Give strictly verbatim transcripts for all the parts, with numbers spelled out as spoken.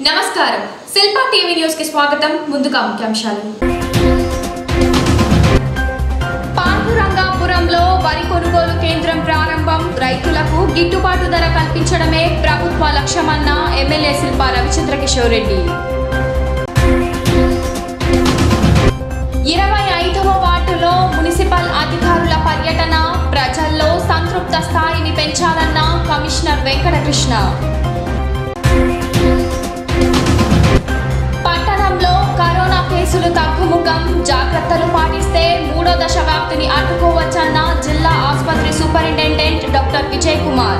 నమస్కారం శిల్ప TV news కి స్వాగతం ముందుగా ముఖ్యాంశాలు పాండురంగాపురంలో వరి కొనుగోలు కేంద్రం ప్రారంభం రైతులకు గిట్టుబాటు ధర కల్పించడమే ప్రభుత్వ లక్ష్యమన్న ఎమ్మెల్యే శిల్ప రవిచంద్ర కిషోర్ రెడ్డి ఇరవై ఐదవ వార్డులో మున్సిపల్ అధికారుల పర్యటన ప్రజల్లో సంతృప్త స్థాయిని పెంచాలన్న కమిషనర్ వెంకటకృష్ణ కరోనా కేసులు తగ్గుముఖం జాగ్రత్తలు పాటిస్తే మూడో దశ వ్యాప్తిని అడ్డుకోవచ్చన్న జిల్లా ఆసుపత్రి superintendent doctor Vijay Kumar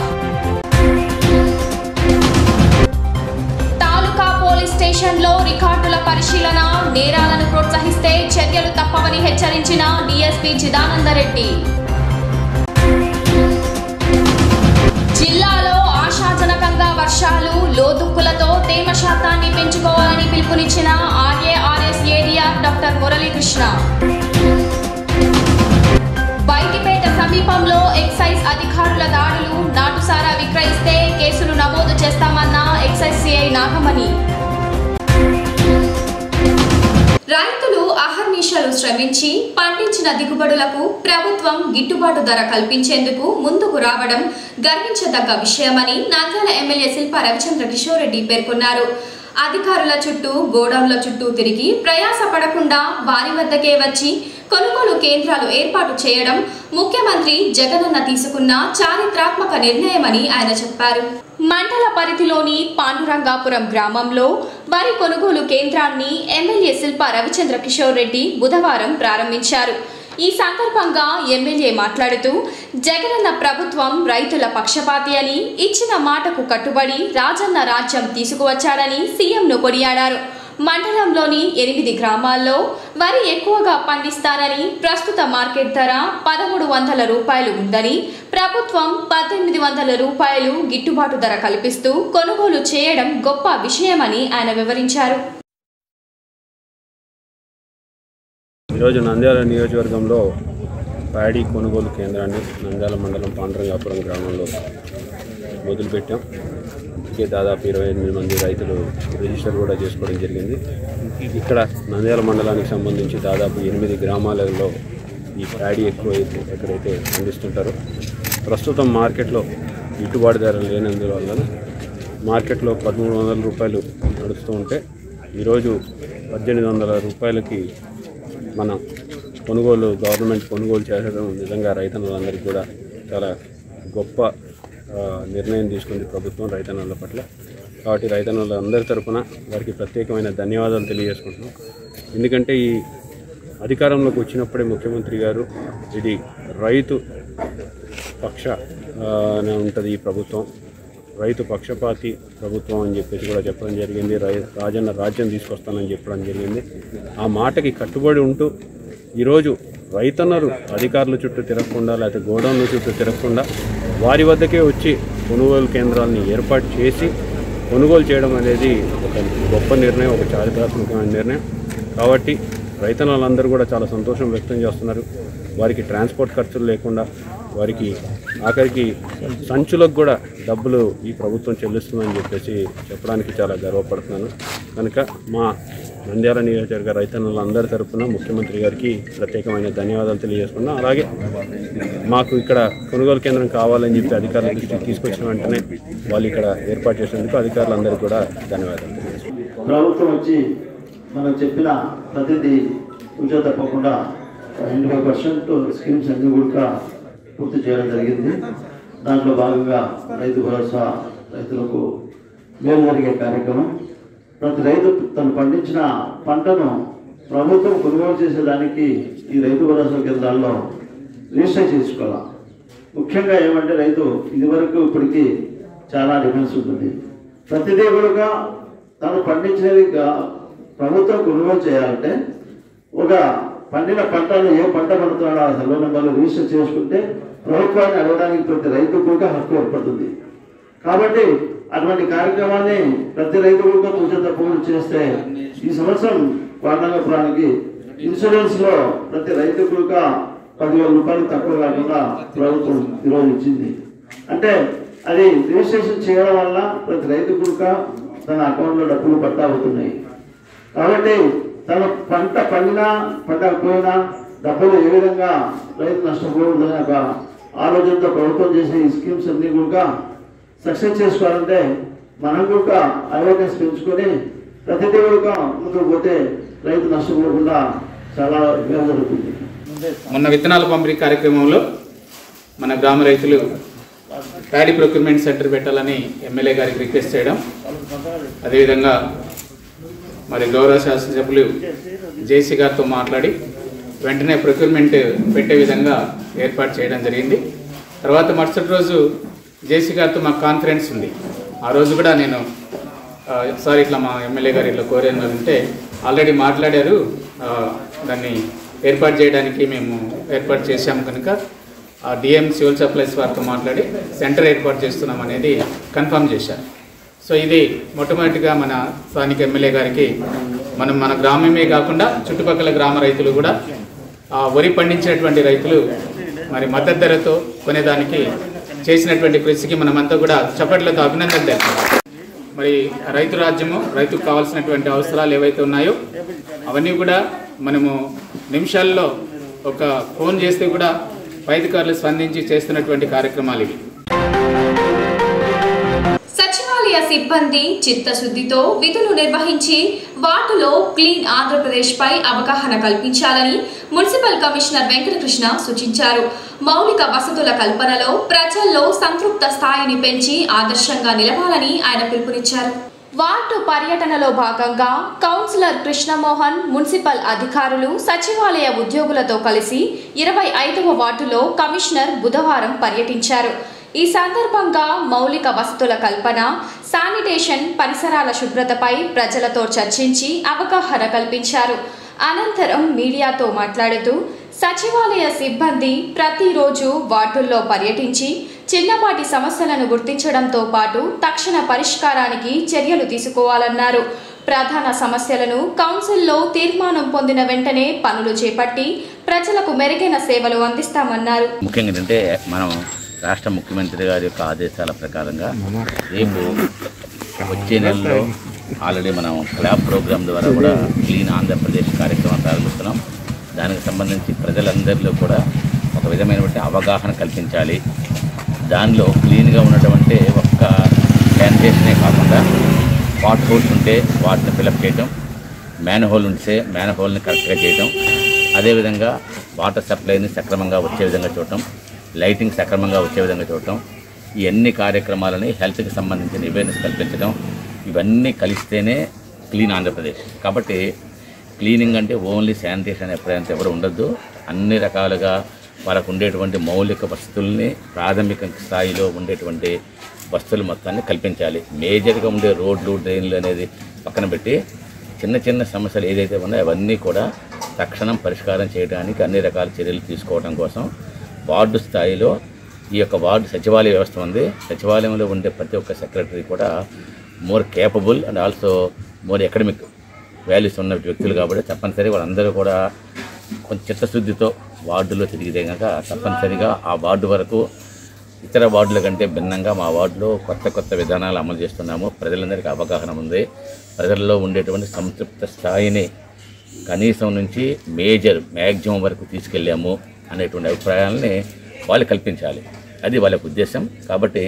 taluka police స్టేషన్లో రికార్డుల పరిశీలన నేరాలను ప్రోత్సహిస్తే చర్యలు తప్పవని హెచ్చరించిన డీఎస్పీ చిదానందరెడ్డి జిల్లాలో ఆశాజనకంగా వర్షాలు లోదుక్కులతో తేమ శాతాన్ని పెంచుకోవాలని పిలుపునిచ్చిన RARS ADR doctor Muralikrishna Baikipeta సమీపంలో ఎక్సైజ్ అధికారుల దాడులు నాటుసారా విక్రయిస్తే కేసులు నమోదు చేస్తామన్న ఎక్సైజ్ సిఐ నాగమణి రైతులు అహర్నిశలు శ్రమించి పండించిన దిగుబడులకు ప్రభుత్వం గిట్టుబాటు ధర కల్పించేందుకు ముందుకు రావడం గర్వించదగ్గ విషయమని నంద్యాల ఎమ్మెల్యే శిల్ప రవిచంద్ర కిషోర్ రెడ్డి పేర్కొన్నారు. అధికారుల చుట్టూ గోడౌన్ల చుట్టూ తిరిగి ప్రయాస పడకుండా వారి వద్దకే వచ్చి కొనుగోలు కేంద్రాలు ఏర్పాటు చేయడం ముఖ్యమంత్రి జగనన్న తీసుకున్న చారిత్రాత్మక నిర్ణయమని ఆయన చెప్పారు. మండల పరిధిలోని పాండురంగాపురం గ్రామంలో వరి కొనుగోలు కేంద్రాన్ని ఎమ్మెల్యే శిల్ప రవిచంద్ర కిషోర్ రెడ్డి బుధవారం ప్రారంభించారు. ఈ సందర్భంగా ఎమ్మెల్యే మాట్లాడుతూ జగనన్న ప్రభుత్వం రైతుల పక్షపాతి అని ఇచ్చిన మాటకు కట్టుబడి రాజన్న రాజ్యం తీసుకువచ్చారని సీఎంను కొనియాడారు. మండలంలోని ఎనిమిది గ్రామాల్లో వరి ఎక్కువగా పండిస్తారని ప్రస్తుత మార్కెట్ ధర పదమూడు వందల రూపాయలు ఉందని ప్రభుత్వం పద్దెనిమిది వందల రూపాయలు గిట్టుబాటు ధర కల్పిస్తూ కొనుగోలు చేయడం గొప్ప విషయమని ఆయన వివరించారు. ఈరోజు నంద్యాల నియోజకవర్గంలో ప్యాడీ కొనుగోలు కేంద్రాన్ని నంద్యాల మండలం పాండురంగాపురం గ్రామంలో మొదలుపెట్టాం. ఇప్పటికే దాదాపు ఇరవై ఎనిమిది మంది రైతులు రిజిస్టర్ కూడా చేసుకోవడం జరిగింది. ఇక్కడ నంద్యాల మండలానికి సంబంధించి దాదాపు ఎనిమిది గ్రామాలలో ఈ ప్యాడీ ఎక్కువ అయితే ఎక్కడైతే పండిస్తుంటారో ప్రస్తుతం మార్కెట్లో గిట్టుబాటు ధరలు లేనందువల్ల మార్కెట్లో పదమూడు వందల రూపాయలు నడుస్తూ ఉంటే ఈరోజు పద్దెనిమిది వందల రూపాయలకి మనం కొనుగోలు గవర్నమెంట్ కొనుగోలు చేయడం నిజంగా రైతన్నలందరికీ కూడా చాలా గొప్ప నిర్ణయం తీసుకుంది ప్రభుత్వం రైతన్నల పట్ల. కాబట్టి రైతన్నలందరి తరఫున వారికి ప్రత్యేకమైన ధన్యవాదాలు తెలియజేసుకుంటున్నాం. ఎందుకంటే ఈ అధికారంలోకి వచ్చినప్పుడే ముఖ్యమంత్రి గారు ఇది రైతు పక్ష ఉంటుంది ఈ ప్రభుత్వం, రైతు పక్షపాతి ప్రభుత్వం అని చెప్పేసి కూడా చెప్పడం జరిగింది. రై రాజన్న రాజ్యం తీసుకొస్తానని చెప్పడం జరిగింది. ఆ మాటకి కట్టుబడి ఉంటూ ఈరోజు రైతన్నలు అధికారుల చుట్టూ తిరగకుండా లేకపోతే గోడౌన్ల చుట్టూ తిరగకుండా వారి వద్దకే వచ్చి కొనుగోలు కేంద్రాలను ఏర్పాటు చేసి కొనుగోలు చేయడం అనేది ఒక గొప్ప నిర్ణయం, ఒక చారిత్రాత్మకమైన నిర్ణయం. కాబట్టి రైతన్నలందరూ కూడా చాలా సంతోషం వ్యక్తం చేస్తున్నారు. వారికి ట్రాన్స్పోర్ట్ ఖర్చులు లేకుండా వారికి ఆఖరికి సంచులకు కూడా డబ్బులు ఈ ప్రభుత్వం చెల్లిస్తుందని చెప్పేసి చెప్పడానికి చాలా గర్వపడుతున్నాను. కనుక మా నంద్యాల నియోజకవర్గ రైతన్నలందరి తరఫున ముఖ్యమంత్రి గారికి ప్రత్యేకమైన ధన్యవాదాలు తెలియజేసుకున్నాం. అలాగే మాకు ఇక్కడ కొనుగోలు కేంద్రం కావాలని చెప్పి అధికారుల దృష్టికి తీసుకొచ్చిన వెంటనే వాళ్ళు ఇక్కడ ఏర్పాటు చేసేందుకు అధికారులందరికీ కూడా ధన్యవాదాలు తెలియజేసుకున్నాం. ప్రభుత్వం వచ్చి మనం చెప్పిన ప్రతిదీ కొంచెం తప్పకుండా ఎనభై పర్సెంట్ స్కీమ్స్ అన్ని కూడా పూర్తి చేయడం జరిగింది. దాంట్లో భాగంగా రైతు భరోసా రైతులకు మేలు జరిగే కార్యక్రమం. ప్రతి రైతు తను పండించిన పంటను ప్రభుత్వం కొనుగోలు చేసేదానికి ఈ రైతు భరోసా కేంద్రాల్లో రిజిస్టర్ చేసుకోవాలి. ముఖ్యంగా ఏమంటే రైతు ఇదివరకు ఇప్పటికీ చాలా డిఫరెన్స్ ఉంటుంది. ప్రతిదీ కూడా తను పండించినది ప్రభుత్వం కొనుగోలు చేయాలంటే ఒక పండిన పంటలు ఏ పంట పడుతున్నాడో ఆ సెలవు నెంబర్లు రిజిస్టర్ చేసుకుంటే ప్రభుత్వాన్ని అడగడానికి ప్రతి రైతు కూడా హక్కు ఏర్పడుతుంది. కాబట్టి అటువంటి కార్యక్రమాన్ని ప్రతి రైతు కూడా కొంచెం తప్పకుండా చేస్తే ఈ సంవత్సరం పాండురంగాపురానికి ఇన్సూరెన్స్లో ప్రతి రైతు కూడా పదివేల రూపాయలు తక్కువ కాకుండా ప్రభుత్వం ఈరోజు ఇచ్చింది. అంటే అది రిజిస్ట్రేషన్ చేయడం వల్ల ప్రతి రైతు కూడా తన అకౌంట్లో డబ్బులు పడతా అవుతున్నాయి. కాబట్టి తన పంట పండినా పండకపోయినా డబ్బులు ఏ విధంగా రైతు నష్టపోకూడదనే ఒక ఆలోచనతో ప్రభుత్వం చేసే ఈ స్కీమ్స్ అన్నీ కూడా సక్సెస్ చేసుకోవాలంటే మనం కూడా అవేర్నెస్ పెంచుకొని ప్రతిదీ కూడా ముందుకు పోతే రైతు నష్టపోకుండా చాలా ఉపయోగం జరుగుతుంది. మొన్న విత్తనాల పంపిణీ కార్యక్రమంలో మన గ్రామ రైతులు ప్యాడీ ప్రొక్యూర్మెంట్ సెంటర్ పెట్టాలని ఎమ్మెల్యే గారికి రిక్వెస్ట్ చేయడం, అదేవిధంగా మరి గౌరవ శాసనసభ్యులు జేసీ గారితో మాట్లాడి వెంటనే ప్రొక్యూర్మెంట్ పెట్టే విధంగా ఏర్పాటు చేయడం జరిగింది. తర్వాత మరుసటి రోజు జేసీ గారితో మాకు కాన్ఫరెన్స్ ఉంది. ఆ రోజు కూడా నేను సార్ ఇట్లా మా ఎమ్మెల్యే గారు ఇట్లా కోరాను అంటే ఆల్రెడీ మాట్లాడారు, దాన్ని ఏర్పాటు చేయడానికి మేము ఏర్పాటు చేశాము కనుక ఆ డిఎం సివిల్ సప్లైస్ వారితో మాట్లాడి సెంటర్ ఏర్పాటు చేస్తున్నాం అనేది కన్ఫర్మ్ చేశారు. సో ఇది మొట్టమొదటిగా మన స్థానిక ఎమ్మెల్యే గారికి మనం మన గ్రామమే కాకుండా చుట్టుపక్కల గ్రామ రైతులు కూడా వరి పండించినటువంటి రైతులు మరి మద్దతు ధరతో కొనేదానికి చేసినటువంటి కృషికి మనమంతా కూడా చప్పట్లతో అభినందన తెలిపాలి. మరి రైతు రాజ్యము రైతుకు కావాల్సినటువంటి అవసరాలు ఏవైతే ఉన్నాయో అవన్నీ కూడా మనము నిమిషాల్లో ఒక ఫోన్ చేస్తే కూడా వైద్యకారులు స్పందించి చేస్తున్నటువంటి కార్యక్రమాలు ఇవి. సచివాలయ సిబ్బంది చిత్తశుద్ధితో విధులు నిర్వహించి వార్డులో క్లీన్ ఆంధ్రప్రదేశ్ పై అవగాహన కల్పించాలని మున్సిపల్ కమిషనర్ వెంకటకృష్ణ సూచించారు. మౌలిక వసతుల కల్పనలో ప్రజల్లో సంతృప్త స్థాయిని పెంచి ఆదర్శంగా నిలవాలని ఆయన పిలుపునిచ్చారు. వార్డు పర్యటనలో భాగంగా కౌన్సిలర్ కృష్ణమోహన్, మున్సిపల్ అధికారులు, సచివాలయ ఉద్యోగులతో కలిసి ఇరవై ఐదవ వార్డులో కమిషనర్ బుధవారం పర్యటించారు. ఈ సందర్భంగా మౌలిక వసతుల కల్పన, శానిటేషన్, పరిసరాల శుభ్రతపై ప్రజలతో చర్చించి అవగాహన కల్పించారు. అనంతరం మీడియాతో మాట్లాడుతూ సచివాలయ సిబ్బంది ప్రతిరోజు వార్డుల్లో పర్యటించి చిన్నపాటి సమస్యలను గుర్తించడంతో పాటు తక్షణ పరిష్కారానికి చర్యలు తీసుకోవాలన్నారు. ప్రధాన సమస్యలను కౌన్సిల్లో తీర్మానం పొందిన వెంటనే పనులు చేపట్టి ప్రజలకు మెరుగైన సేవలు అందిస్తామన్నారు. ముఖ్యంగా ఏంటంటే మనం రాష్ట్ర ముఖ్యమంత్రి గారి యొక్క ఆదేశాల ప్రకారంగా రేపు వచ్చే నెలలో ఆల్రెడీ మనం క్లాబ్ ప్రోగ్రామ్ ద్వారా కూడా క్లీన్ ఆంధ్రప్రదేశ్ కార్యక్రమం ప్రారంభిస్తున్నాం. దానికి సంబంధించి ప్రజలందరిలో కూడా ఒక విధమైనటువంటి అవగాహన కల్పించాలి. దానిలో క్లీన్గా ఉన్నటువంటి ఒక్క శానిటేషనే కాకుండా వాట్ హోల్స్ ఉంటే వాటిని ఫిలప్ చేయటం, మ్యాన్ హోల్ ఉంటే మ్యాన్ హోల్ని కరెక్ట్గా చేయటం, అదేవిధంగా వాటర్ సప్లైని సక్రమంగా వచ్చే విధంగా చూడటం, లైటింగ్ సక్రమంగా వచ్చే విధంగా చూడటం, ఈ అన్ని కార్యక్రమాలని హెల్త్కి సంబంధించిన అవేర్నెస్ కల్పించడం, ఇవన్నీ కలిస్తేనే క్లీన్ ఆంధ్రప్రదేశ్. కాబట్టి క్లీనింగ్ అంటే ఓన్లీ శానిటేషన్ ఎప్పుడైనా ఎవరు ఉండొద్దు. అన్ని రకాలుగా వాళ్ళకు ఉండేటువంటి మౌలిక వసతుల్ని ప్రాథమిక స్థాయిలో ఉండేటువంటి వసతులు మొత్తాన్ని కల్పించాలి. మేజర్గా ఉండే రోడ్లు, డ్రైన్లు అనేది పక్కన పెట్టి చిన్న చిన్న సమస్యలు ఏదైతే ఉన్నాయో అవన్నీ కూడా తక్షణం పరిష్కారం చేయడానికి అన్ని రకాల చర్యలు తీసుకోవడం కోసం వార్డు స్థాయిలో ఈ యొక్క వార్డు సచివాలయ వ్యవస్థ ఉంది. సచివాలయంలో ఉండే ప్రతి ఒక్క సెక్రటరీ కూడా more capable and also more academic values ఉన్న వ్యక్తులు కాబట్టి తప్పనిసరిగా వాళ్ళందరూ కూడా కొంచెం చిత్తశుద్ధితో వార్డులో తిరిగితే కనుక తప్పనిసరిగా ఆ వార్డు వరకు ఇతర వార్డుల కంటే భిన్నంగా మా వార్డులో కొత్త కొత్త విధానాలు అమలు చేస్తున్నాము. ప్రజలందరికీ అవగాహన ఉంది. ప్రజల్లో ఉండేటువంటి సంతృప్త స్థాయిని కనీసం నుంచి మేజర్ మ్యాక్సిమం వరకు తీసుకెళ్ళాము అనేటువంటి అభిప్రాయాలని వాళ్ళు కల్పించాలి. అది వాళ్ళ ఉద్దేశం. కాబట్టి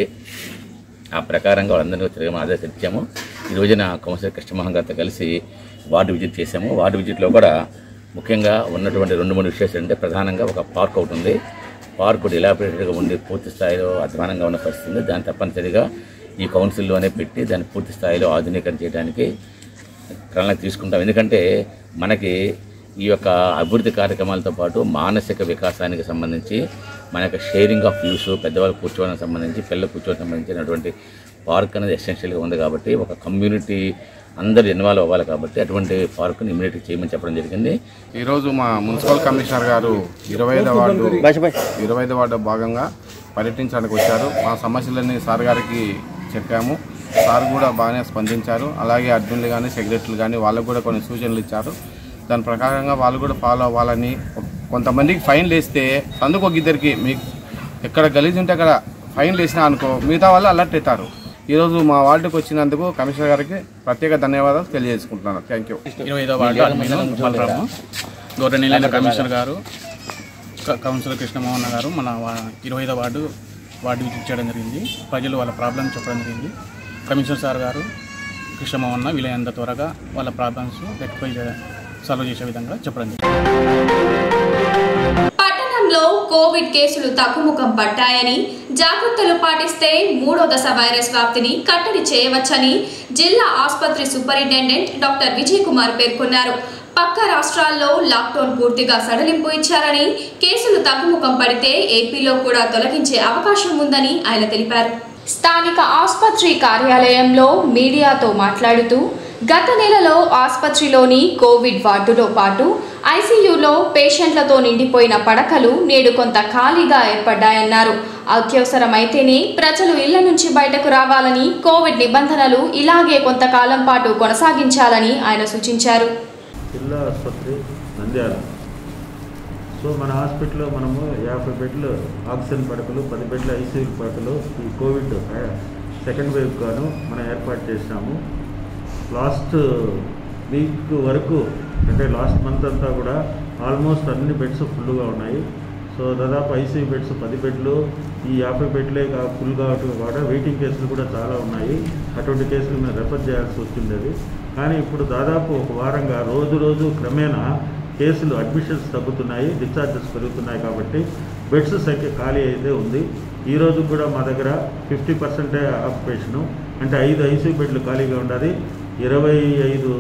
ఆ ప్రకారంగా వాళ్ళందరినీ తిరగమని ఆదేశాలు ఇచ్చాము. ఈ రోజున కౌన్సిలర్ కృష్ణమోహన్ గారితో కలిసి వార్డు విజిట్ చేశాము. వార్డు విజిట్లో కూడా ముఖ్యంగా ఉన్నటువంటి రెండు మూడు విషయాలు అంటే ప్రధానంగా ఒక పార్క్ ఒకటి ఉంది. పార్క్ డిలాబరేటెడ్గా ఉండి పూర్తి స్థాయిలో అధ్వానంగా ఉన్న పరిస్థితి ఉంది. దాన్ని తప్పనిసరిగా ఈ కౌన్సిల్లోనే పెట్టి దాన్ని పూర్తి స్థాయిలో ఆధునీకరణ చేయడానికి ప్రణాళిక తీసుకుంటాం. ఎందుకంటే మనకి ఈ యొక్క అభివృద్ధి కార్యక్రమాలతో పాటు మానసిక వికాసానికి సంబంధించి మన యొక్క షేరింగ్ ఆఫ్ వ్యూస్, పెద్దవాళ్ళు కూర్చోవడానికి సంబంధించి, పిల్లలు కూర్చోవడానికి సంబంధించినటువంటి పార్క్ అనేది ఎసెన్షియల్గా ఉంది. కాబట్టి ఒక కమ్యూనిటీ అందరూ ఇన్వాల్వ్ అవ్వాలి. కాబట్టి అటువంటి పార్కుని ఇమీడియట్గా చేయమని చెప్పడం జరిగింది. ఈరోజు మా మున్సిపల్ కమిషనర్ గారు ఇరవై ఐదో వార్డు ఇరవై ఐదో వార్డు భాగంగా పర్యటించడానికి వచ్చారు. మా సమస్యలన్నీ సార్ గారికి చెప్పాము. సార్ కూడా బాగానే స్పందించారు. అలాగే అడ్మిన్లు కానీ సెక్రటరీలు కానీ వాళ్ళకు కూడా కొన్ని సూచనలు ఇచ్చారు. దాని ప్రకారంగా వాళ్ళు కూడా ఫాలో అవ్వాలని, కొంతమందికి ఫైన్లు వేస్తే అందుకు ఒక ఇద్దరికి మీకు ఎక్కడ గలీజ్ ఉంటే అక్కడ ఫైన్లు వేసినా అనుకో మిగతా వాళ్ళు అలర్ట్ అవుతారు. ఈరోజు మా వార్డుకు వచ్చినందుకు కమిషనర్ గారికి ప్రత్యేక ధన్యవాదాలు తెలియజేసుకుంటున్నాను. Thank you. ఇరవై ఐదో వార్డు అడ్మిన్ బలరాము గౌరవనీయులైన కమిషనర్ గారు కౌన్సిలర్ కృష్ణమోహన్ గారు మన ఇరవై ఐదో వార్డు వార్డు విజిట్ చేయడం జరిగింది. ప్రజలు వాళ్ళ ప్రాబ్లమ్స్ చెప్పడం జరిగింది. కమిషనర్ సార్ గారు కృష్ణమోహన్ వీలైనంత త్వరగా వాళ్ళ ప్రాబ్లమ్స్ రెక్టిఫై సాల్వ్ చేసే విధంగా చెప్పడం జరిగింది. పట్టణంలో కోవిడ్ కేసులు తగ్గుముఖం పట్టాయని, జాగ్రత్తలు పాటిస్తే మూడో దశ వైరస్ వ్యాప్తిని కట్టడి చేయవచ్చని జిల్లా ఆసుపత్రి సూపరింటెండెంట్ డాక్టర్ విజయ్ కుమార్ పేర్కొన్నారు. పక్క రాష్ట్రాల్లో లాక్డౌన్ పూర్తిగా సడలింపు ఇచ్చారని, కేసులు తగ్గుముఖం పడితే ఏపీలో కూడా తొలగించే అవకాశం ఉందని ఆయన తెలిపారు. స్థానిక ఆసుపత్రి కార్యాలయంలో మీడియాతో మాట్లాడుతూ గత నెలలో ఆసుపత్రిలోని కోవిడ్ వార్డులో పాటు ఐసీయూలో పేషెంట్లతో నిండిపోయిన పడకలు నేడు కొంత ఖాళీగా ఏర్పడ్డాయన్నారు. అత్యవసరమైతేనే ప్రజలు ఇళ్ల నుంచి బయటకు రావాలని, కోవిడ్ నిబంధనలు ఇలాగే కొంతకాలం పాటు కొనసాగించాలని ఆయన సూచించారు. జిల్లా ఆసుపత్రి నంద్యాల. సో మన హాస్పిటల్లో మనము యాభై బెడ్లు ఆక్సిజన్ పడకలు, పది బెడ్ల ఐసీయూ పడకలు ఈ కోవిడ్ సెకండ్ వేవ్ గాను మనం ఏర్పాటు చేసినాము. లాస్ట్ వీక్ వరకు అంటే లాస్ట్ మంత్ అంతా కూడా ఆల్మోస్ట్ అన్ని బెడ్స్ ఫుల్గా ఉన్నాయి. సో దాదాపు ఐసీయూ బెడ్స్ పది బెడ్లు, ఈ యాభై బెడ్లే ఫుల్ కావటం కూడా వెయిటింగ్ కేసులు కూడా చాలా ఉన్నాయి. అటువంటి కేసులు మేము రెఫర్ చేయాల్సి వచ్చింది. కానీ ఇప్పుడు దాదాపు ఒక వారంగా రోజు రోజు క్రమేణా కేసులు అడ్మిషన్స్ తగ్గుతున్నాయి, డిశ్చార్జెస్ పెరుగుతున్నాయి. కాబట్టి బెడ్స్ సంఖ్య ఖాళీ అయితే ఉంది. ఈరోజు కూడా మా దగ్గర ఫిఫ్టీ పర్సెంటే ఆక్యుపేషను, అంటే ఐదు ఐసీయూ బెడ్లు ఖాళీగా ఉండాలి, ఇరవై ఐదు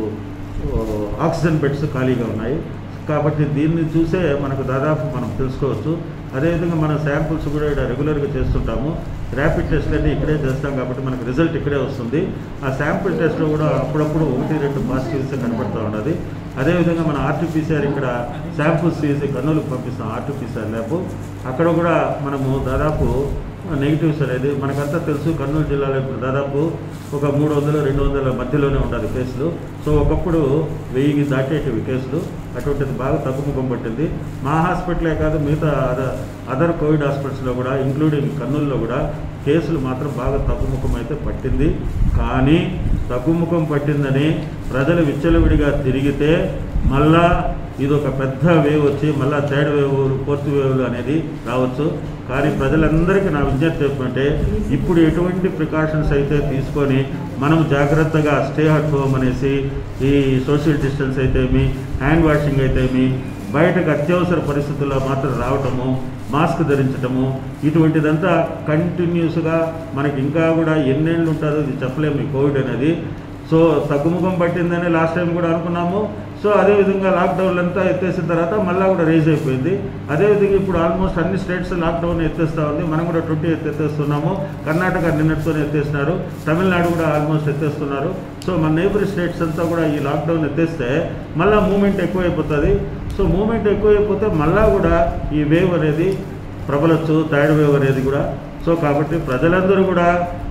ఆక్సిజన్ బెడ్స్ ఖాళీగా ఉన్నాయి. కాబట్టి దీన్ని చూసే మనకు దాదాపు మనం తెలుసుకోవచ్చు. అదేవిధంగా మన శాంపుల్స్ కూడా ఇక్కడ రెగ్యులర్గా చేస్తుంటాము. ర్యాపిడ్ టెస్ట్ అంటే ఇక్కడే చేస్తాం కాబట్టి మనకు రిజల్ట్ ఇక్కడే వస్తుంది. ఆ శాంపుల్ టెస్ట్లో కూడా అప్పుడప్పుడు ఒకటి రెండు పాజిటివ్స్ కనపడుతూ ఉన్నది. అదేవిధంగా మన ఆర్టీపీసీఆర్ ఇక్కడ శాంపుల్స్ తీసి కర్నూలుకు పంపిస్తాం, ఆర్టీపీసీఆర్ ల్యాబ్. అక్కడ కూడా మనము దాదాపు నెగిటివ్స్ అనేది మనకంతా తెలుసు. కర్నూలు జిల్లాలో ఇప్పుడు దాదాపు ఒక మూడు వందలు రెండు వందల మధ్యలోనే ఉంటుంది కేసులు. సో ఒకప్పుడు వెయ్యికి దాటేటివి కేసులు. అటువంటిది బాగా తగ్గుముఖం పట్టింది. మా హాస్పిటలే కాదు, మిగతా అదర్ అదర్ కోవిడ్ హాస్పిటల్స్లో కూడా ఇంక్లూడింగ్ కర్నూలులో కూడా కేసులు మాత్రం బాగా తగ్గుముఖం అయితే పట్టింది. కానీ తగ్గుముఖం పట్టిందని ప్రజలు విచ్చలవిడిగా తిరిగితే మళ్ళా ఇది ఒక పెద్ద వేవ్ వచ్చి మళ్ళీ థర్డ్ వేవ్ ఫోర్త్ వేవ్ అనేది రావచ్చు. కానీ ప్రజలందరికీ నా విజ్ఞప్తి చెప్పమంటే ఇప్పుడు ఎటువంటి ప్రికాషన్స్ అయితే తీసుకొని మనం జాగ్రత్తగా స్టే అట్ హోమ్ అనేసి, ఈ సోషల్ డిస్టెన్స్ అయితేమి, హ్యాండ్ వాషింగ్ అయితేమి, బయటకు అత్యవసర పరిస్థితుల్లో మాత్రం రావటము, మాస్క్ ధరించటము, ఇటువంటిదంతా కంటిన్యూస్గా మనకి ఇంకా కూడా ఎన్నేళ్ళు ఉంటుందో ఇది చెప్పలేము ఈ కోవిడ్ అనేది. సో తగ్గుముఖం పట్టిందని లాస్ట్ టైం కూడా అనుకున్నాము. సో అదేవిధంగా లాక్డౌన్లు అంతా ఎత్తేసిన తర్వాత మళ్ళీ కూడా రేజ్ అయిపోయింది. అదేవిధంగా ఇప్పుడు ఆల్మోస్ట్ అన్ని స్టేట్స్ లాక్డౌన్ ఎత్తేస్తూ ఉంది. మనం కూడా ట్వంటీ ఎయిత్ ఎత్తేస్తున్నాము. కర్ణాటక నిన్నటితోనే ఎత్తేస్తున్నారు, తమిళనాడు కూడా ఆల్మోస్ట్ ఎత్తేస్తున్నారు. సో మన నైబర్ స్టేట్స్ అంతా కూడా ఈ లాక్డౌన్ ఎత్తేస్తే మళ్ళీ మూమెంట్ ఎక్కువైపోతుంది. సో మూమెంట్ ఎక్కువైపోతే మళ్ళీ కూడా ఈ వేవ్ అనేది ప్రబలచ్చు, థర్డ్ వేవ్ అనేది కూడా. సో కాబట్టి ప్రజలందరూ కూడా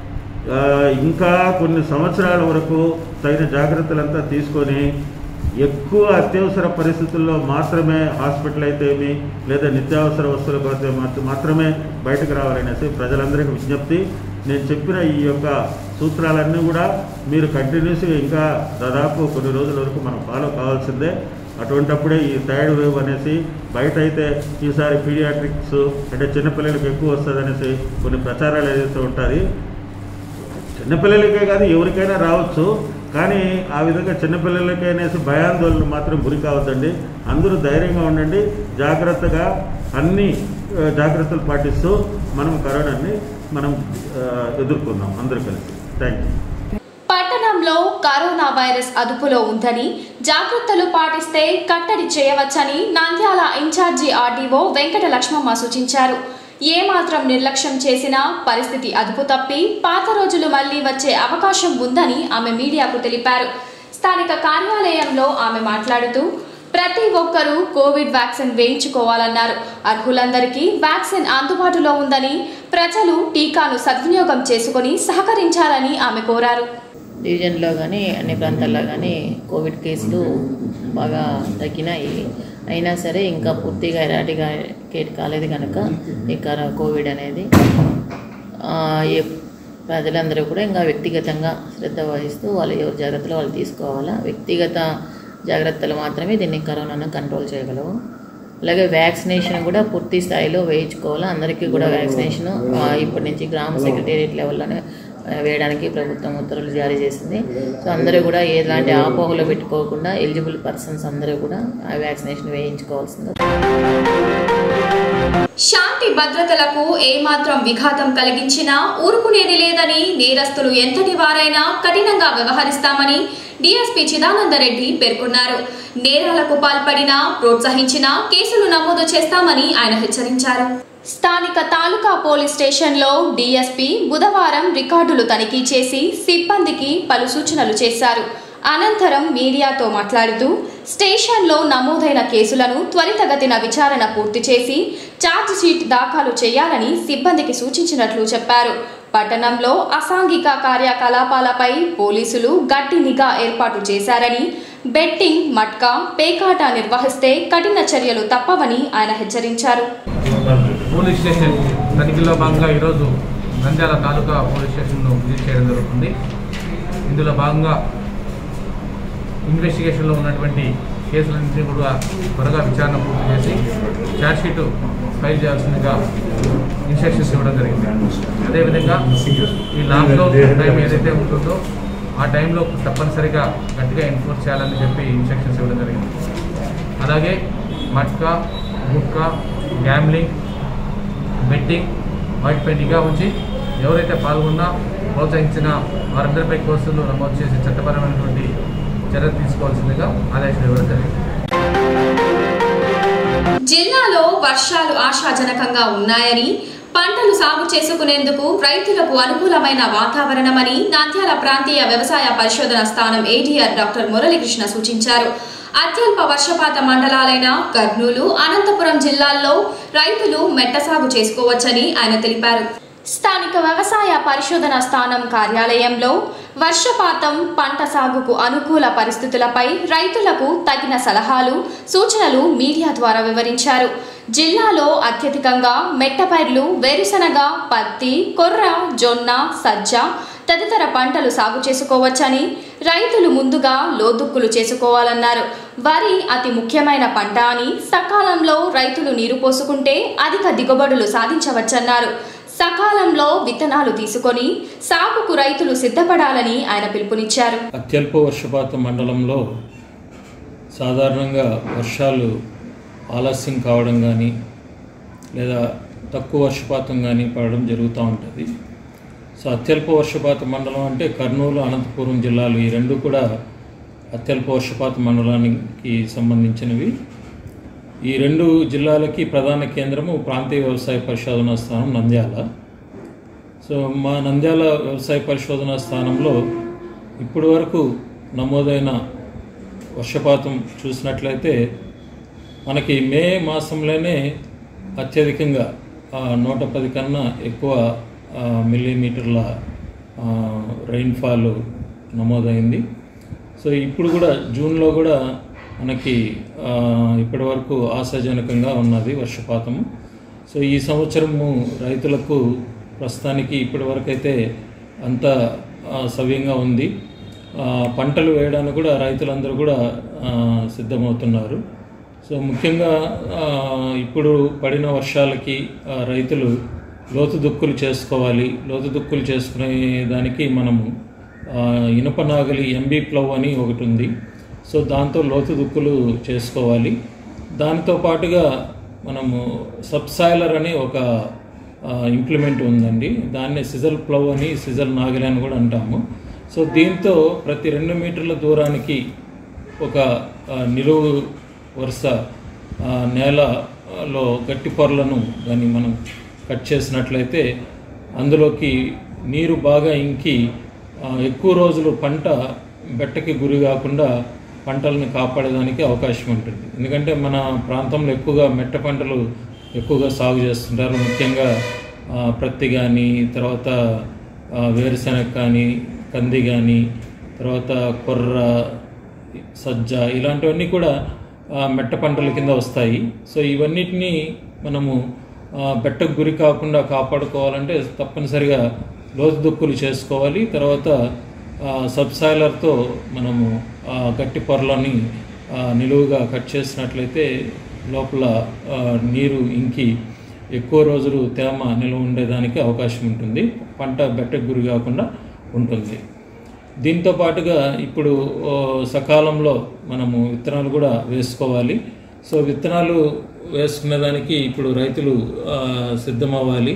ఇంకా కొన్ని సంవత్సరాల వరకు తగిన జాగ్రత్తలంతా తీసుకొని ఎక్కువ అత్యవసర పరిస్థితుల్లో మాత్రమే హాస్పిటల్ అయితేమి లేదా నిత్యావసర వస్తువుల కొరత మాత్రమే బయటకు రావాలనేసి ప్రజలందరికీ విజ్ఞప్తి. నేను చెప్పిన ఈ యొక్క సూత్రాలన్నీ కూడా మీరు కంటిన్యూస్గా ఇంకా దాదాపు కొన్ని రోజుల వరకు మనం ఫాలో కావాల్సిందే. అటువంటప్పుడే ఈ థర్డ్ వేవ్ అనేసి బయట అయితే ఈసారి పీడియాట్రిక్స్ అంటే చిన్నపిల్లలకు ఎక్కువ వస్తుంది అనేసి కొన్ని ప్రచారాలు ఏదైతే ఉంటుంది. చిన్నపిల్లలకే కాదు ఎవరికైనా రావచ్చు, కానీ ఆ విధంగా చిన్నపిల్లలకే అనేసి భయాందోళన మాత్రం గురి కావద్దండి. అందరూ ధైర్యంగా ఉండండి, జాగ్రత్తగా అన్ని జాగ్రత్తలు పాటిస్తూ మనం కరోనాని మనం ఎదుర్కొందాం అందరూ కలిసి. Thank you. పట్టణంలో కరోనా వైరస్ అదుపులో ఉందని, జాగ్రత్తలు పాటిస్తే కట్టడి చేయవచ్చని నంద్యాల ఇన్ఛార్జి ఆర్డీఓ వెంకట లక్ష్మమ్మ సూచించారు. ఏమాత్రం నిర్లక్ష్యం చేసినా పరిస్థితి అదుపు తప్పి పాత రోజులు మళ్లీ వచ్చే అవకాశం ఉందని ఆమె మీడియాకు తెలిపారు. స్థానిక కార్యాలయంలో ఆమె మాట్లాడుతూ ప్రతి ఒక్కరూ కోవిడ్ వ్యాక్సిన్ వేయించుకోవాలన్నారు. అర్హులందరికీ వ్యాక్సిన్ అందుబాటులో ఉందని, ప్రజలు టీకాను సద్వినియోగం చేసుకుని సహకరించాలని ఆమె కోరారు. డివిజన్లో కానీ అన్ని ప్రాంతాల్లో కానీ కోవిడ్ కేసులు బాగా తగ్గినాయి. అయినా సరే ఇంకా పూర్తిగా ఎరాటికేట్ కాలేదు కనుక ఇక్కడ కోవిడ్ అనేది ప్రజలందరూ కూడా ఇంకా వ్యక్తిగతంగా శ్రద్ధ వహిస్తూ వాళ్ళు ఎవరి జాగ్రత్తలు వాళ్ళు తీసుకోవాలా. వ్యక్తిగత జాగ్రత్తలు మాత్రమే దీన్ని కరోనాను కంట్రోల్ చేయగలవు. అలాగే వ్యాక్సినేషన్ కూడా పూర్తి స్థాయిలో వేయించుకోవాలా. అందరికీ కూడా వ్యాక్సినేషన్ ఇప్పటి నుంచి గ్రామ సెక్రటేరియట్ లెవెల్లోనే వేయడానికి ప్రభుత్వం ఉత్తర్వులు జారీ చేసింది. సో అందరూ కూడా ఎలాంటి ఆపోహలు పెట్టుకోకుండా ఎలిజిబుల్ పర్సన్స్ అందరూ కూడా ఆ వ్యాక్సినేషన్ వేయించుకోవాల్సింది. శాంతి భద్రతలకు ఏమాత్రం విఘాతం కలిగించినా ఊరుకునేది లేదని, నేరస్తులు ఎంతటి వారైనా కఠినంగా వ్యవహరిస్తామని డీఎస్పీ చిదానందరెడ్డి పేర్కొన్నారు. నేరాలకు పాల్పడినా ప్రోత్సహించినా కేసులు నమోదు చేస్తామని ఆయన హెచ్చరించారు. స్థానిక తాలూకా పోలీస్ స్టేషన్లో డీఎస్పీ బుధవారం రికార్డులు తనిఖీ చేసి సిబ్బందికి పలు సూచనలు చేశారు. అనంతరం మీడియాతో మాట్లాడుతూ స్టేషన్లో నమోదైన కేసులను త్వరితగతిన విచారణ పూర్తి చేసి ఛార్జిషీట్ దాఖలు చేయాలని సిబ్బందికి సూచించినట్లు చెప్పారు. పట్టణంలో అసాంఘిక కార్యకలాపాలపై పోలీసులు గట్టి నిఘా ఏర్పాటు చేశారని, బెట్టింగ్, మట్కా, పేకాట నిర్వహిస్తే కఠిన చర్యలు తప్పవని ఆయన హెచ్చరించారు. పోలీస్ స్టేషన్ తనిఖీలో భాగంగా ఈరోజు నంద్యాల తాలూకా పోలీస్ స్టేషన్ను విజిట్ చేయడం జరుగుతుంది. ఇందులో భాగంగా ఇన్వెస్టిగేషన్లో ఉన్నటువంటి కేసులన్నింటినీ కూడా త్వరగా విచారణ పూర్తి చేసి ఛార్జ్షీట్ ఫైల్ చేయాల్సిందిగా ఇన్స్ట్రక్షన్స్ ఇవ్వడం జరిగింది. అదేవిధంగా ఈ లాక్డౌన్ టైం ఏదైతే ఉంటుందో ఆ టైంలో తప్పనిసరిగా గట్టిగా ఎన్ఫోర్స్ చేయాలని చెప్పి ఇన్స్ట్రక్షన్స్ ఇవ్వడం జరిగింది. అలాగే మట్కా, గుట్కా, గ్యాంబ్లింగ్, బెట్టింగ్ వాటిపై నిఘా ఉంచి ఎవరైతే పాల్గొన్నా ప్రోత్సహించిన వారందరిపై కేసులు నమోదు చేసి చట్టపరమైనటువంటి చర్యలు తీసుకోవాల్సిందిగా ఆదేశాలు ఇవ్వడం జరిగింది. జిల్లాలో వర్షాలు ఆశాజనకంగా ఉన్నాయని, పంటలు సాగు చేసుకునేందుకు రైతులకు అనుకూలమైన వాతావరణమని నంద్యాల ప్రాంతీయ వ్యవసాయ పరిశోధన స్థానం ఏడీఆర్ డాక్టర్ మురళీకృష్ణ సూచించారు. అత్యల్ప వర్షపాత మండలాలైన కర్నూలు, అనంతపురం జిల్లాల్లో రైతులు మెట్ట సాగు చేసుకోవచ్చని ఆయన తెలిపారు. స్థానిక వ్యవసాయ పరిశోధన స్థానం కార్యాలయంలో వర్షపాతం, పంట సాగుకు అనుకూల పరిస్థితులపై రైతులకు తగిన సలహాలు, సూచనలు మీడియా ద్వారా వివరించారు. జిల్లాలో అత్యధికంగా మెట్ట పైర్లు వేరుశనగ, పత్తి, కొర్ర, జొన్న, సజ్జ తదితర పంటలు సాగు చేసుకోవచ్చని, రైతులు ముందుగా లోదుక్కులు చేసుకోవాలన్నారు. వరి అతి ముఖ్యమైన పంట అని, సకాలంలో రైతులు నీరు పోసుకుంటే అధిక దిగుబడులు సాధించవచ్చన్నారు. సకాలంలో విత్తనాలు తీసుకొని సాగుకు రైతులు సిద్ధపడాలని ఆయన పిలుపునిచ్చారు. అత్యల్ప వర్షపాత మండలంలో సాధారణంగా వర్షాలు ఆలస్యం కావడం కానీ లేదా తక్కువ వర్షపాతం కానీ పడడం జరుగుతూ ఉంటుంది. సో అత్యల్ప వర్షపాత మండలం అంటే కర్నూలు, అనంతపురం జిల్లాలు ఈ రెండు కూడా అత్యల్ప వర్షపాత మండలానికి సంబంధించినవి. ఈ రెండు జిల్లాలకి ప్రధాన కేంద్రము ప్రాంతీయ వ్యవసాయ పరిశోధనా స్థానం నంద్యాల. సో మా నంద్యాల వ్యవసాయ పరిశోధనా స్థానంలో ఇప్పటి వరకు నమోదైన వర్షపాతం చూసినట్లయితే మనకి మే మాసంలోనే అత్యధికంగా నూట పది కన్నా ఎక్కువ మిల్లీమీటర్ల రెయిన్ఫాల్ నమోదైంది. సో ఇప్పుడు కూడా జూన్లో కూడా మనకి ఇప్పటి వరకు ఆశాజనకంగా ఉన్నది వర్షపాతము. సో ఈ సంవత్సరము రైతులకు ప్రస్తుతానికి ఇప్పటి వరకు అయితే అంత సవ్యంగా ఉంది. పంటలు వేయడానికి కూడా రైతులందరూ కూడా సిద్ధమవుతున్నారు. సో ముఖ్యంగా ఇప్పుడు పడిన వర్షాలకి రైతులు లోతు దుక్కులు చేసుకోవాలి. లోతు దుక్కులు చేసుకునే దానికి మనము ఇనుప నాగలి ఎంబీ ప్లవ్ అని ఒకటి ఉంది. సో దాంతో లోతు దుక్కులు చేసుకోవాలి. దాంతో పాటుగా మనము సబ్సాయిలర్ అని ఒక ఇంప్లిమెంట్ ఉందండి. దాన్ని సిజల్ ప్లవ్ అని, సిజల్ నాగలి అని కూడా అంటాము. సో దీంతో ప్రతి రెండు మీటర్ల దూరానికి ఒక నిలువు వరుస నేలలో గట్టి పొరలను దాన్ని మనం కట్ చేసినట్లయితే అందులోకి నీరు బాగా ఇంకి ఎక్కువ రోజులు పంట బెట్టకి గురి కాకుండా పంటలను కాపాడేదానికి అవకాశం ఉంటుంది. ఎందుకంటే మన ప్రాంతంలో ఎక్కువగా మెట్ట పంటలు ఎక్కువగా సాగు చేస్తుంటారు. ముఖ్యంగా ప్రత్తి కానీ, తర్వాత వేరుశనగ కానీ, కంది కానీ, తర్వాత కొర్ర, సజ్జ ఇలాంటివన్నీ కూడా మెట్ట పంటల కింద వస్తాయి. సో ఇవన్నిటినీ మనము బెట్టకు గురి కాకుండా కాపాడుకోవాలంటే తప్పనిసరిగా లోతు దుక్కులు చేసుకోవాలి. తర్వాత సబ్సాయిలర్తో మనము గట్టి పొరలని నిలువుగా కట్ చేసినట్లయితే లోపల నీరు ఇంకి ఎక్కువ రోజులు తేమ నిల్వ ఉండేదానికి అవకాశం ఉంటుంది. పంట బెట్టకు గురి కాకుండా ఉంటుంది. దీంతో పాటుగా ఇప్పుడు సకాలంలో మనము విత్తనాలు కూడా వేసుకోవాలి. సో విత్తనాలు వేసుకునే దానికి ఇప్పుడు రైతులు సిద్ధమవ్వాలి.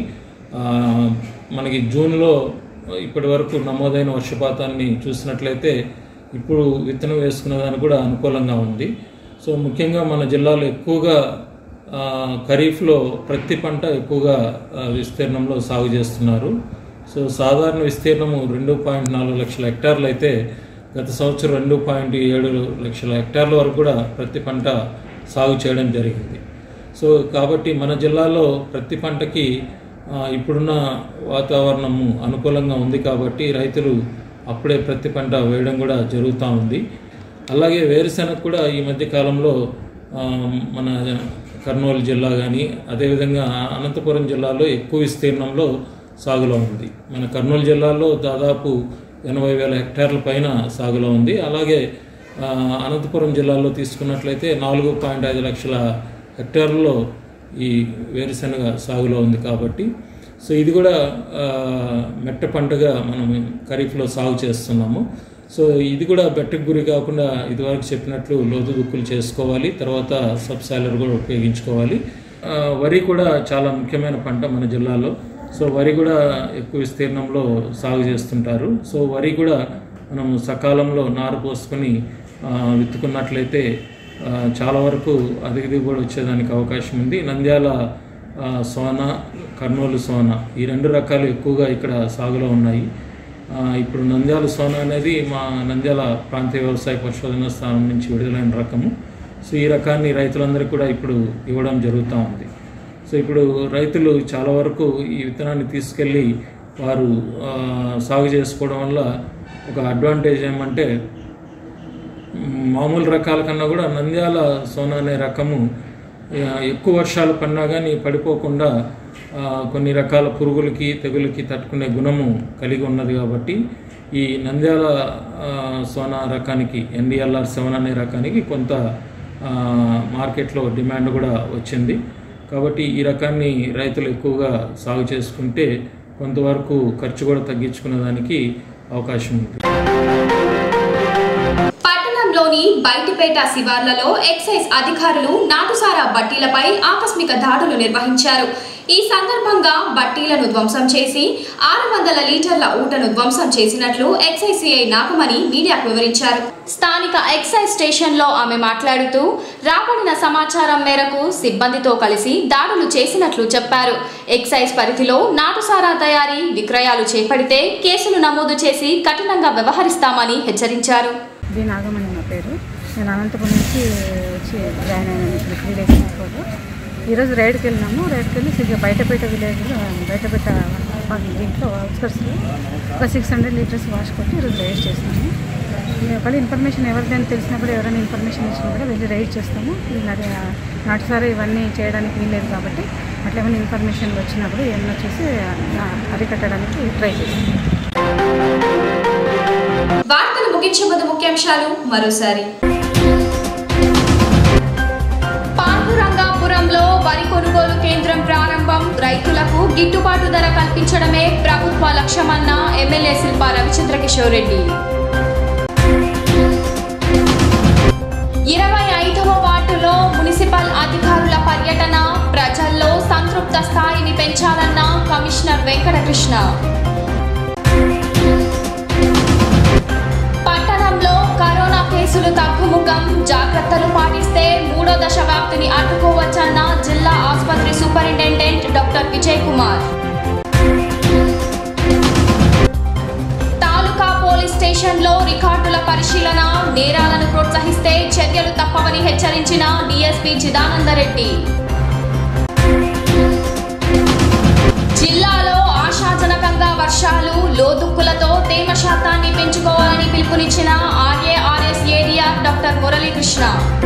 మనకి జూన్లో ఇప్పటి వరకు నమోదైన వర్షపాతాన్ని చూసినట్లయితే ఇప్పుడు విత్తనం వేసుకునే దానికి కూడా అనుకూలంగా ఉంది. సో ముఖ్యంగా మన జిల్లాలో ఎక్కువగా ఖరీఫ్లో ప్రతి పంట ఎక్కువగా విస్తీర్ణంలో సాగు చేస్తున్నారు. సో సాధారణ విస్తీర్ణము రెండు పాయింట్ నాలుగు లక్షల హెక్టార్లు అయితే గత సంవత్సరం రెండు పాయింట్ ఏడు లక్షల హెక్టార్ల వరకు కూడా ప్రతి పంట సాగు చేయడం జరిగింది. సో కాబట్టి మన జిల్లాలో ప్రతి పంటకి ఇప్పుడున్న వాతావరణము అనుకూలంగా ఉంది కాబట్టి రైతులు అప్పుడే ప్రతి పంట వేయడం కూడా జరుగుతూ ఉంది. అలాగే వేరుశెనగ కూడా ఈ మధ్య కాలంలో మన కర్నూలు జిల్లా కానీ అదేవిధంగా అనంతపురం జిల్లాలో ఎక్కువ విస్తీర్ణంలో సాగులో ఉంది. మన కర్నూలు జిల్లాలో దాదాపు ఎనభై వేల హెక్టార్ల పైన సాగులో ఉంది. అలాగే అనంతపురం జిల్లాలో తీసుకున్నట్లయితే నాలుగు పాయింట్ ఐదు లక్షల హెక్టార్లలో ఈ వేరుశెనగ సాగులో ఉంది కాబట్టి సో ఇది కూడా మెట్ట పంటగా మనం ఖరీఫ్లో సాగు చేస్తున్నాము. సో ఇది కూడా బెట్టకు గురి కాకుండా ఇదివరకు చెప్పినట్లు లోతు దుక్కులు చేసుకోవాలి. తర్వాత సబ్సాయిలర్ కూడా ఉపయోగించుకోవాలి. వరి కూడా చాలా ముఖ్యమైన పంట మన జిల్లాలో. సో వరి కూడా ఎక్కువ విస్తీర్ణంలో సాగు చేస్తుంటారు. సో వరి కూడా మనం సకాలంలో నారు పోసుకొని విత్తుకున్నట్లయితే చాలా వరకు అధిక దిగుబడి వచ్చేదానికి అవకాశం ఉంది. నంద్యాల సోనా, కర్నూలు సోనా ఈ రెండు రకాలు ఎక్కువగా ఇక్కడ సాగులో ఉన్నాయి. ఇప్పుడు నంద్యాల సోనా అనేది మా నంద్యాల ప్రాంతీయ వ్యవసాయ పరిశోధన స్థానం నుంచి విడుదలైన రకము. సో ఈ రకాన్ని రైతులందరికీ కూడా ఇప్పుడు ఇవ్వడం జరుగుతూ ఉంది. సో ఇప్పుడు రైతులు చాలా వరకు ఈ విత్తనాన్ని తీసుకెళ్ళి వారు సాగు చేసుకోవడం వల్ల ఒక అడ్వాంటేజ్ ఏమంటే మామూలు రకాల కన్నా కూడా నంద్యాల సోనా అనే రకము ఎక్కువ వర్షాలు పడినా కానీ పడిపోకుండా కొన్ని రకాల పురుగులకి తెగులకి తట్టుకునే గుణము కలిగి ఉన్నది కాబట్టి ఈ నంద్యాల సోనా రకానికి ఎన్డిఎల్ఆర్ సెవెన్ అనే రకానికి కొంత మార్కెట్లో డిమాండ్ కూడా వచ్చింది. కాబట్టి ఈ రకాన్ని రైతులు ఎక్కువగా సాగు చేసుకుంటే కొంతవరకు ఖర్చు కూడా తగ్గించుకునే దానికి అవకాశం ఉంది. పట్టణంలోని బయటిపేట శివార్లలో ఎక్సైజ్ అధికారులు నాటుసారా బట్టీలపై ఆకస్మిక దాడులు నిర్వహించారు. ఈ సందర్భంగా బట్టీలను ధ్వంసం చేసి ఆరు వందల లీటర్ల ఊటను ధ్వంసం చేసినట్లు ఎక్సైజ్ సిఐ నాగమణి మీడియాకు వివరించారు. స్థానిక ఎక్సైజ్ స్టేషన్లో ఆమె మాట్లాడుతూ రాబడిన సమాచారం మేరకు సిబ్బందితో కలిసి దాడులు చేసినట్లు చెప్పారు. ఎక్సైజ్ పరిధిలో నాటుసారా తయారీ, విక్రయాలు చేపడితే కేసులు నమోదు చేసి కఠినంగా వ్యవహరిస్తామని హెచ్చరించారు. ది నాగమణి నా పేరు. నేను అనంతపురం నుంచి వచ్చి జాయిన్ అయినాను ఇప్పుడు త్రీ డేస్ ఫోటో. ఈరోజు రైడ్కి వెళ్ళినాము. రైడ్కి వెళ్ళి సిగ్గా బయటపేట విలేజ్లో బయటపేట దీంట్లో అవుట్స్కర్ట్స్లో ఒక సిక్స్ హండ్రెడ్ లీటర్స్ వాష్ కొట్టి ఈరోజు రైడ్ చేస్తాము. ఒకవేళ ఇన్ఫర్మేషన్ ఎవరికైనా తెలిసినప్పుడు ఎవరైనా ఇన్ఫర్మేషన్ ఇచ్చినా కూడా వెళ్ళి రైడ్ చేస్తాము. నాటుసారా ఇవన్నీ చేయడానికి వీల్లేదు కాబట్టి అట్లా ఏమైనా ఇన్ఫర్మేషన్ వచ్చినప్పుడు ఏమన్నా చూసి అరికట్టడానికి ట్రై చేస్తాము. వార్తలు ముగించే ముందు ముఖ్యాంశాలు మరోసారి. పాండురంగాపురంలో వరి కొనుగోలు కేంద్రం ప్రారంభం. రైతులకు గిట్టుబాటు ధర కల్పించడమే ప్రభుత్వ లక్ష్యమన్న ఎమ్మెల్యే శిల్పా రవిచంద్ర కిషోర్ రెడ్డి. ఇరవై ఐదవ వార్డులో మున్సిపల్ అధికారుల పర్యటన. ప్రజల్లో సంతృప్త స్థాయిని పెంచాలన్న కమిషనర్ వెంకటకృష్ణ. పట్టణంలో కరోనా కేసులు తగ్గుముఖం. జాగ్రత్తలు పాటిస్తే మూడో దశ వ్యాప్తిని అడ్డుకోవచ్చన్న జిల్లా ఆసుపత్రి superintendent doctor Vijay Kumar. Taluka police స్టేషన్లో రికార్డుల పరిశీలన. నేరాలను ప్రోత్సహిస్తే చర్యలు తప్పవని హెచ్చరించిన డీఎస్పీ చిదానందరెడ్డి. జిల్లాలో ఆశాజనకంగా వర్షాలు. లోదుక్కులతో తేమ శాతాన్ని పెంచుకోవాలని పిలుపునిచ్చిన RARS ADR doctor Muralikrishna.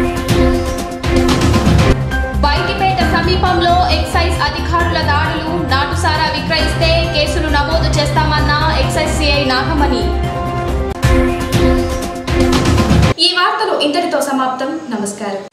Bayatipeta సమీపంలో ఎక్సైజ్ అధికారుల దాడులు. నాటుసారా విక్రయిస్తే కేసులు నమోదు చేస్తామన్న మంత్రి నాగమణి. ఈ వార్తలు ఇంతటితో సమాప్తం. నమస్కారం.